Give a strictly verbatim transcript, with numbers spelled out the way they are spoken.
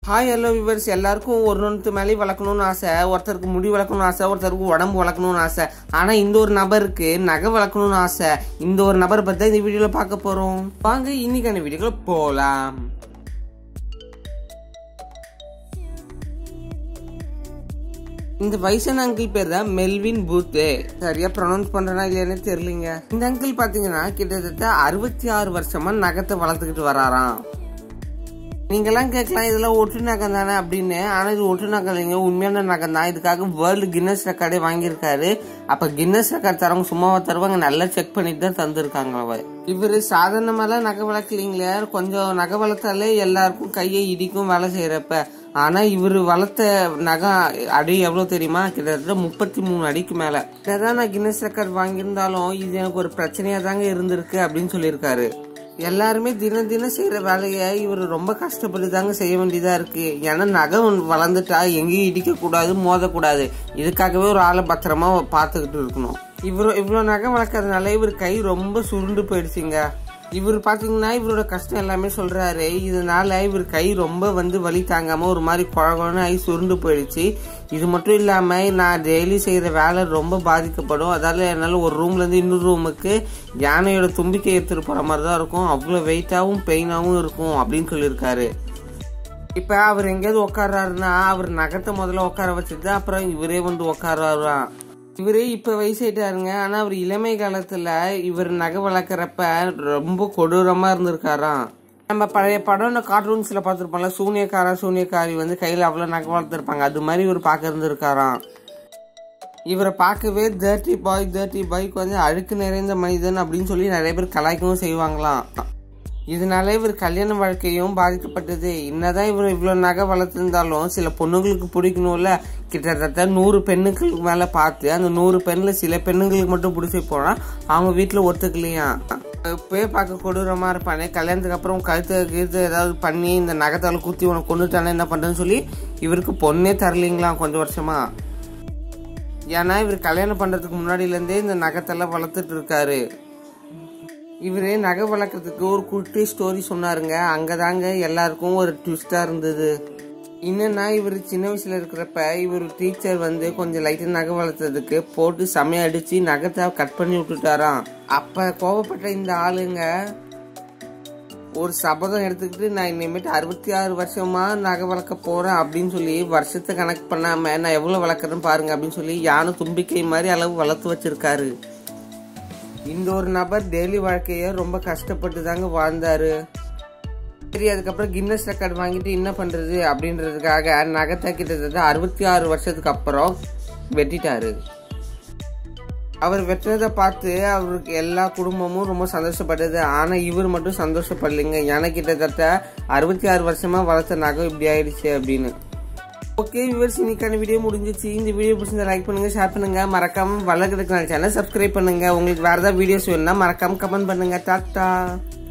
Hi hello viewers, எல்லாருக்கும் ஒரு ஒன்று மேலே வளர்க்கணும்னு ஆசை. ஒருத்தருக்கு முடி வளர்க்கணும்னு ஆசை, ஒருத்தருக்கு உடம்பு வளர்க்கணும்னு ஆசை. ஆனால் இந்த ஒரு நபருக்கு நகை வளர்க்கணும்னு ஆசை. இந்த ஒரு நபரை பற்றி தான் இந்த வீடியோவில் பார்க்க போகிறோம். வாங்க இன்னைக்கான வீடியோக்குள்ள போகலாம். இந்த வயசான அங்கிள் பேர் தான் மெல்வின் பூத். சரியா ப்ரொனவுன்ஸ் பண்றேன்னா இல்லையானே தெரியலங்க. இந்த அங்கிள் பாத்தீங்கன்னா கிட்டத்தட்ட அறுபத்தி ஆறு வருஷமா நகத்தை வளர்த்துக்கிட்டு வராராம். நீங்கெல்லாம் கேட்கலாம் இதெல்லாம் ஒட்டு நகம் தானே அப்படின்னு. ஆனா இது ஒட்டு நகம் இல்லைங்க, உண்மையான நகம் தான். இதுக்காக வேர்ல்டு கின்னஸ் ரெக்கார்டே வாங்கியிருக்காரு. அப்ப கின்னஸ் ரெக்கார்ட் தரவங்க சும்மாவா தருவாங்க, நல்லா செக் பண்ணிட்டு தான் தந்துருக்காங்க. அவர் இவரு சாதாரணமாலாம் நகை வளர்க்கலீங்களே, கொஞ்சம் நகை வளர்த்தாலே எல்லாருக்கும் கையை இடிக்கும் வேலை செய்யறப்ப. ஆனா இவரு வளர்த்த நகம் அடி எவ்வளவு தெரியுமா? கிட்டத்தட்ட முப்பத்தி மூணு அடிக்கு மேல. இதான் நான் கின்னஸ் ரெக்கார்ட் வாங்கியிருந்தாலும் இது எனக்கு ஒரு பிரச்சனையா தாங்க இருந்திருக்கு அப்படின்னு சொல்லியிருக்காரு. எல்லாருமே தினம் தினம் செய்யற வேலைய இவர் ரொம்ப கஷ்டப்பட்டு தாங்க செய்ய வேண்டியதா இருக்கு. ஏன்னா நகை வளர்ந்துட்டா எங்கேயும் இடிக்க கூடாது, மோதக்கூடாது. இதுக்காகவே ஒரு ஆளை பத்திரமா பாத்துக்கிட்டு இருக்கணும். இவரு இவ்வளவு நகை வளர்க்கறதுனால இவர் கை ரொம்ப சுருண்டு போயிடுச்சுங்க. இவர் பாத்தீங்கன்னா இவரோட கஷ்டம் எல்லாமே சொல்றாரு. இதனால இவர் கை ரொம்ப வந்து வலி தாங்காம ஒரு மாதிரி குழகுன்னு ஆகி சுருண்டு போயிடுச்சு. இது மட்டும் இல்லாம நான் டெய்லி செய்யற வேலை ரொம்ப பாதிக்கப்படும். அதால என்னால ஒரு ரூம்ல இருந்து இன்னொரு ரூமுக்கு யானையோட தும்பிக்கை எடுத்துட்டு போற மாதிரிதான் இருக்கும். அவ்வளவு வெயிட்டாவும் பெயினாவும் இருக்கும் அப்படின்னு சொல்லியிருக்காரு. இப்ப அவர் எங்கேயாவது உட்கார்றாருன்னா அவர் நகத்தை முதல்ல உட்கார வச்சுட்டு அப்புறம் இவரே வந்து உட்காராராம். இவரு இப்ப வயசாயிட்டாருங்க. ஆனா அவர் இளமை காலத்துல இவர் நகை வளர்க்கறப்ப ரொம்ப கொடூரமா இருந்திருக்காராம். நம்ம பழைய படம் கார்ட்டூன்ஸ்ல பாத்துருப்போம்ல, சூனியக்காரா சூனியக்காரி வந்து கையில அவ்வளவு நகை வளர்த்துருப்பாங்க. அது மாதிரி இவர் பார்க்க இருந்திருக்காராம். இவரை பார்க்கவே டர்ட்டி பாய் டர்ட்டி பாய் கொஞ்சம் அழுக்கு நிறைந்த மனிதன் அப்படின்னு சொல்லி நிறைய பேர் கலாய்க்கவும் செய்வாங்களாம். இதனால இவர் கல்யாண வாழ்க்கையும் பாதிக்கப்பட்டது. என்னதான் இவர் இவ்வளவு நகை வளர்த்திருந்தாலும் சில பொண்ணுங்களுக்கு பிடிக்கணும்ல. கிட்டத்தட்ட நூறு பெண்ணுங்களுக்கு மேல பார்த்து அந்த நூறு பெண்ணுல சில பெண்ணுங்களுக்கு மட்டும் பிடிச்சி போனா அவங்க வீட்டுல ஒத்துக்கலையா. இப்பவே பார்க்க கொடூரமா இருப்பானே, கல்யாணத்துக்கு அப்புறம் கழுத்து கழுத்து ஏதாவது பண்ணி இந்த நகத்தால குத்தி உனக்கு கொண்டுட்டானே என்ன பண்றேன்னு சொல்லி இவருக்கு பொண்ணே தரலீங்களாம் கொஞ்சம் வருஷமா. ஏன்னா இவர் கல்யாணம் பண்றதுக்கு முன்னாடில இருந்தே இந்த நகத்தெல்லாம் வளர்த்துட்டு இருக்காரு. இவரு நகை வளர்க்கறதுக்கு ஒரு குட்டி ஸ்டோரி சொன்னாருங்க. அங்கதாங்க எல்லாருக்கும் ஒரு ட்விஸ்டா இருந்தது. என்னன்னா இவர் சின்ன வயசுல இருக்கிறப்ப இவர் டீச்சர் வந்து கொஞ்சம் லைட்டா நகை வளர்த்ததுக்கு போட்டு செமைய அடிச்சு நகத்தை கட் பண்ணி விட்டுட்டாராம். அப்ப கோவப்பட்ட இந்த ஆளுங்க ஒரு சபதம் எடுத்துக்கிட்டு நான் இனிமேட்டு அறுபத்தி ஆறு வருஷமா நகை வளர்க்க போறேன் அப்படின்னு சொல்லி வருஷத்தை கணக்கு பண்ணாம நான் எவ்வளவு வளர்க்கறேன்னு பாருங்க அப்படின்னு சொல்லி யானை தும்பிக்கை மாதிரி அளவு வளர்த்து வச்சிருக்காரு. இந்த ஒரு நபர் டெய்லி வாழ்க்கைய ரொம்ப கஷ்டப்பட்டு தாங்க வாழ்ந்தாரு. சரி, அதுக்கப்புறம் கின்னஸ் ரெக்கார்ட் வாங்கிட்டு என்ன பண்றது அப்படின்றதுக்காக நகத்தை கிட்டத்தட்ட அறுபத்தி ஆறு வருஷத்துக்கு அப்புறம் வெட்டிட்டாரு. அவர் வெட்டினதை பார்த்து அவருக்கு எல்லா குடும்பமும் ரொம்ப சந்தோஷப்பட்டது. ஆனா இவர் மட்டும் சந்தோஷப்படலைங்க. ஏன்னா கிட்டத்தட்ட அறுபத்தி ஆறு வருஷமா வளர்த்த நகை இப்படி ஆயிடுச்சு அப்படின்னு. ஓகே வியூவர்ஸ், இன்னைக்கான வீடியோ முடிஞ்சிச்சு. இந்த வீடியோ பிடிச்சிருந்தா லைக் பண்ணுங்க, ஷேர் பண்ணுங்க, மறக்காம வளர்க்கறதுக்கு சேனல் சப்ஸ்கிரைப் பண்ணுங்க. உங்களுக்கு வேற ஏதாவது வீடியோஸ் வேணும்னா மறக்காம கமெண்ட் பண்ணுங்க. டாட்டா.